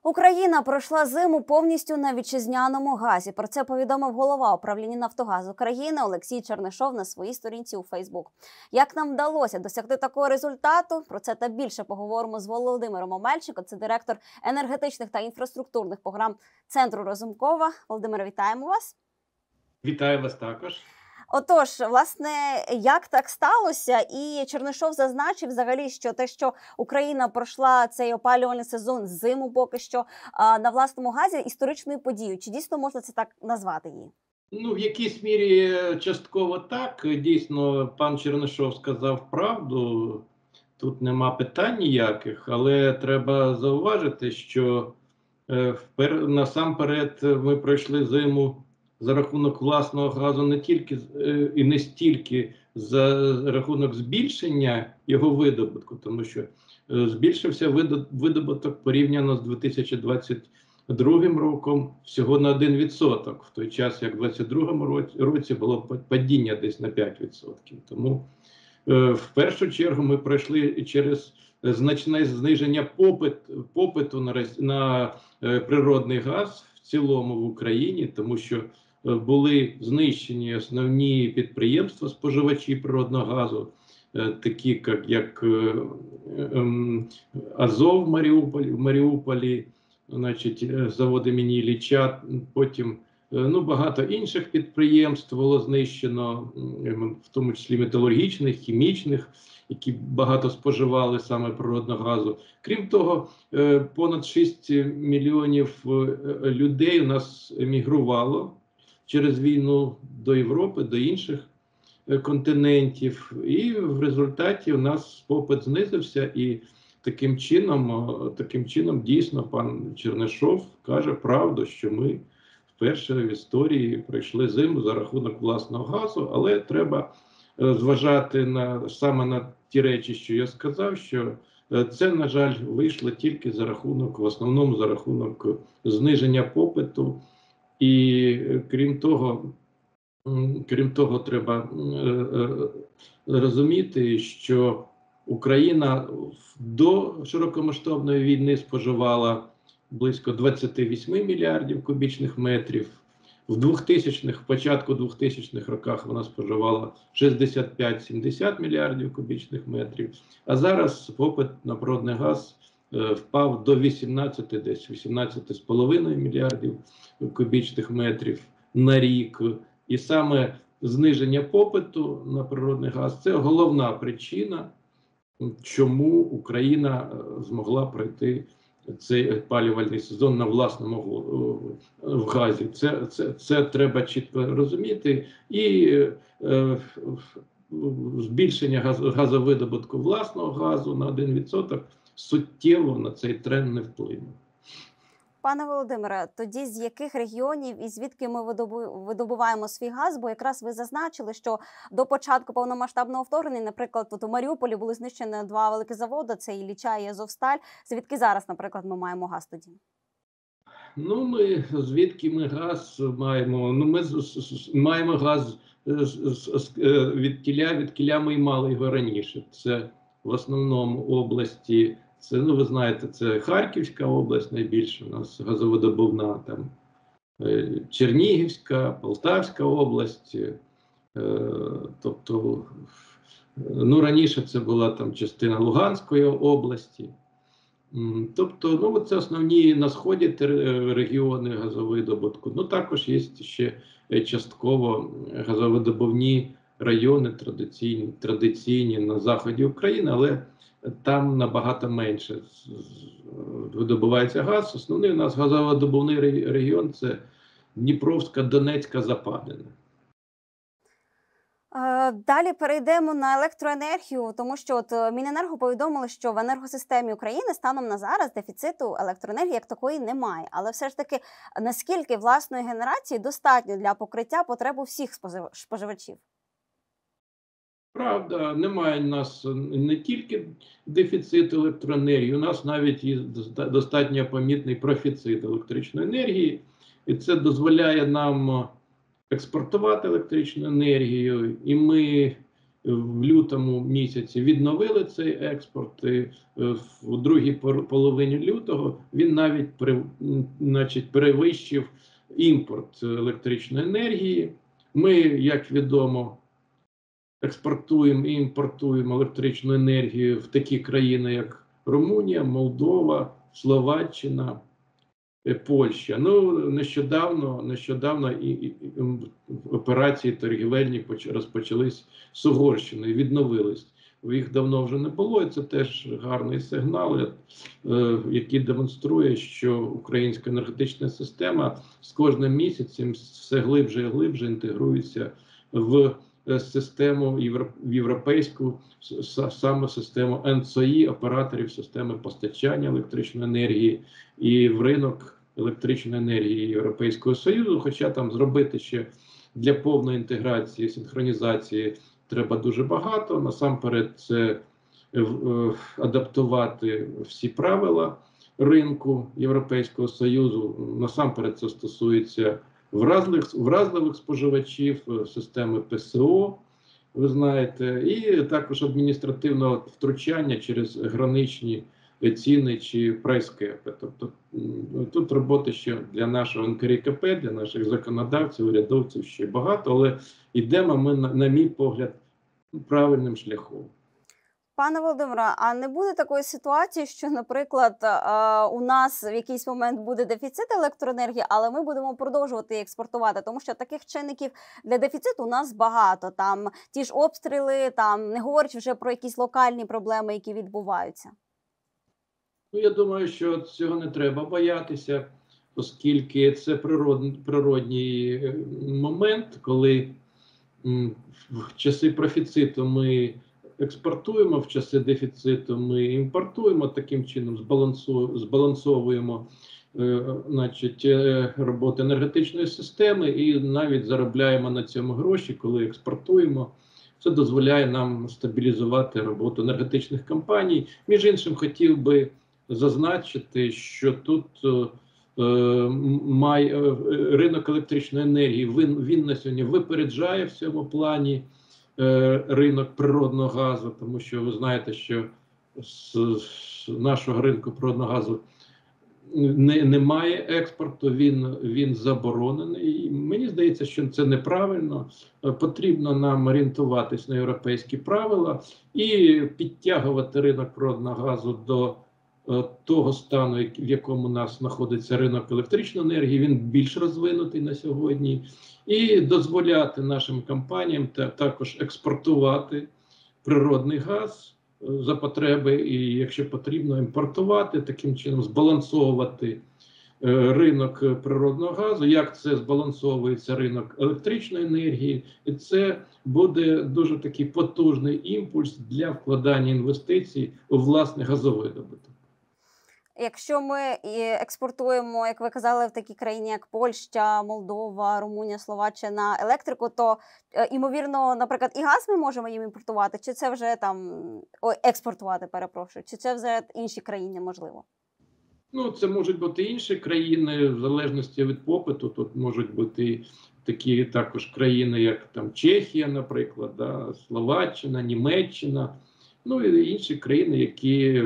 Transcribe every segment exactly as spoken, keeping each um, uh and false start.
Україна пройшла зиму повністю на вітчизняному газі. Про це повідомив голова управління «Нафтогаз України» Олексій Чернишов на своїй сторінці у Фейсбук. Як нам вдалося досягти такого результату? Про це та більше поговоримо з Володимиром Омельченком. Це директор енергетичних та інфраструктурних програм Центру Разумкова. Володимире, вітаємо вас. Вітаю вас також. Отож, власне, як так сталося? І Чернишов зазначив взагалі, що те, що Україна пройшла цей опалювальний сезон, зиму поки що, на власному газі, історичною подією. Чи дійсно можна це так назвати її? Ну, в якійсь мірі частково так. Дійсно, пан Чернишов сказав правду. Тут нема питань ніяких, але треба зауважити, що насамперед ми пройшли зиму за рахунок власного газу не тільки і не стільки за рахунок збільшення його видобутку, тому що збільшився видобуток порівняно з дві тисячі двадцять другим роком всього на один відсоток, в той час як в двадцять другому році було падіння десь на п'ять відсотків. Тому в першу чергу ми пройшли через значне зниження попит, попиту на, на природний газ в цілому в Україні, тому що були знищені основні підприємства споживачі природного газу, такі як, як Азов в Маріуполі, в Маріуполі, значить, завод імені Ілліча, потім ну, багато інших підприємств було знищено, в тому числі металургічних, хімічних, які багато споживали саме природного газу. Крім того, понад шість мільйонів людей у нас емігрувало через війну до Європи, до інших континентів. І в результаті у нас попит знизився, і таким чином, таким чином дійсно пан Чернишов каже правду, що ми вперше в історії пройшли зиму за рахунок власного газу, але треба зважати на, саме на ті речі, що я сказав, що це, на жаль, вийшло тільки за рахунок, в основному за рахунок зниження попиту. І крім того, крім того, треба розуміти, що Україна до широкомасштабної війни споживала близько двадцять вісім мільярдів кубічних метрів. В двохтисячних, в початку двохтисячних роках вона споживала шістдесят п'ять - сімдесят мільярдів кубічних метрів. А зараз попит на природний газ впав до вісімнадцяти, десь вісімнадцяти з половиною мільярдів кубічних метрів на рік. І саме зниження попиту на природний газ – це головна причина, чому Україна змогла пройти цей опалювальний сезон на власному в газі. Це, це, це треба чітко розуміти. І е, збільшення газ, газовидобутку власного газу на один відсоток суттєво на цей тренд не вплине. Пане Володимире, тоді з яких регіонів і звідки ми видобуваємо свій газ? Бо якраз ви зазначили, що до початку повномасштабного вторгнення, наприклад, тут у Маріуполі були знищені два великі заводи, це Ілліча і Азовсталь. Звідки зараз, наприклад, ми маємо газ тоді? Ну, ми, звідки ми газ маємо? Ну, ми маємо газ від кіля, від кіля ми й мали його раніше. Це в основному області. Це, ну, ви знаєте, це Харківська область найбільше у нас газовидобувна, там Чернігівська, Полтавська область, тобто, ну, раніше це була там частина Луганської області. Тобто, ну, це основні на сході регіони газовидобутку. Ну, також є ще частково газовидобувні райони традиційні, традиційні на заході України, але там набагато менше видобувається газ. Основний у нас газовидобувний регіон – це Дніпровська, Донецька западина. Далі перейдемо на електроенергію, тому що от Міненерго повідомили, що в енергосистемі України станом на зараз дефіциту електроенергії як такої немає. Але все ж таки, наскільки власної генерації достатньо для покриття потреб всіх споживачів? Правда, немає у нас не тільки дефіцит електроенергії, у нас навіть є достатньо помітний профіцит електричної енергії. І це дозволяє нам експортувати електричну енергію. І ми в лютому місяці відновили цей експорт. І в другій половині лютого він навіть при, значить, перевищив імпорт електричної енергії. Ми, як відомо, експортуємо і імпортуємо електричну енергію в такі країни, як Румунія, Молдова, Словаччина, Польща. Ну, нещодавно, нещодавно і, і, і операції торгівельні розпочались з Угорщиною, відновились. Їх давно вже не було, і це теж гарний сигнал, е, який демонструє, що українська енергетична система з кожним місяцем все глибше і глибше інтегрується в систему, в європейську, саме систему ен це о і, операторів системи постачання електричної енергії, і в ринок електричної енергії Європейського Союзу, хоча там зробити ще для повної інтеграції, синхронізації треба дуже багато. Насамперед це адаптувати всі правила ринку Європейського Союзу. Насамперед це стосується вразливих, вразливих споживачів, системи пе ес о, ви знаєте, і також адміністративного втручання через граничні ціни чи прайскепи. Тобто тут роботи ще для нашого ен ка ер і ка пе, для наших законодавців, урядовців ще багато, але йдемо ми, на, на мій погляд, правильним шляхом. Пане Володимире, а не буде такої ситуації, що, наприклад, у нас в якийсь момент буде дефіцит електроенергії, але ми будемо продовжувати її експортувати, тому що таких чинників для дефіциту у нас багато. Там ті ж обстріли, там не говорячи вже про якісь локальні проблеми, які відбуваються. Ну, я думаю, що цього не треба боятися, оскільки це природний, природній момент, коли м, в часи профіциту ми експортуємо, в часи дефіциту ми імпортуємо, таким чином збалансу, збалансовуємо е, значить, е, роботу енергетичної системи і навіть заробляємо на цьому гроші, коли експортуємо. Це дозволяє нам стабілізувати роботу енергетичних компаній. Між іншим, хотів би зазначити, що тут е, має, е, ринок електричної енергії, він, він на сьогодні випереджає в цьому плані е, ринок природного газу, тому що ви знаєте, що з, з нашого ринку природного газу не, немає експорту, він, він заборонений. І мені здається, що це неправильно. Потрібно нам орієнтуватись на європейські правила і підтягувати ринок природного газу до того стану, в якому у нас знаходиться ринок електричної енергії. Він більш розвинутий на сьогодні, і дозволяти нашим компаніям та також експортувати природний газ за потреби, і якщо потрібно, імпортувати, таким чином збалансовувати ринок природного газу, як це збалансовується ринок електричної енергії, і це буде дуже такий потужний імпульс для вкладання інвестицій у власний газовидобуток. Якщо ми експортуємо, як ви казали, в такі країни, як Польща, Молдова, Румунія, Словаччина, електрику, то, ймовірно, наприклад, і газ ми можемо їм імпортувати, чи це вже там, ой, експортувати, перепрошую, чи це вже інші країни можливо? Ну, це можуть бути інші країни, в залежності від попиту. Тут можуть бути такі також країни, як там Чехія, наприклад, да, Словаччина, Німеччина, ну і інші країни, які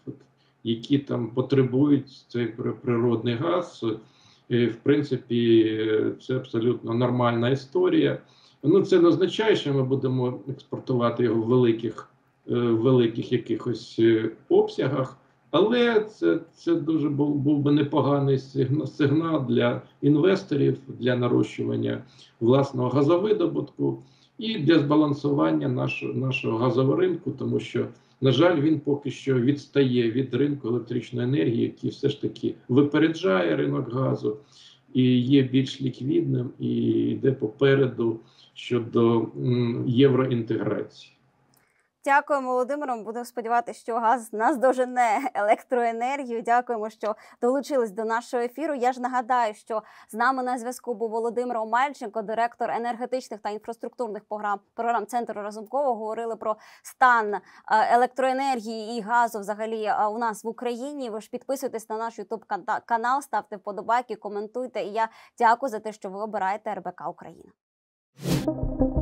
які там потребують цей природний газ. І, в принципі, це абсолютно нормальна історія. Ну, це не означає, що ми будемо експортувати його в великих, великих якихось обсягах, але це, це дуже був, був би непоганий сигнал для інвесторів, для нарощування власного газовидобутку і для збалансування нашого, нашого газового ринку, тому що, на жаль, він поки що відстає від ринку електричної енергії, який все ж таки випереджає ринок газу і є більш ліквідним, і йде попереду щодо м, євроінтеграції. Дякуємо, Володимиру. Будемо сподіватися, що газ наздожене електроенергію. Дякуємо, що долучились до нашого ефіру. Я ж нагадаю, що з нами на зв'язку був Володимир Омельченко, директор енергетичних та інфраструктурних програм, програм Центру Разумкова. Говорили про стан електроенергії і газу взагалі у нас в Україні. Ви ж підписуйтесь на наш ютуб канал, ставте вподобайки, коментуйте. І я дякую за те, що ви обираєте РБК Україна.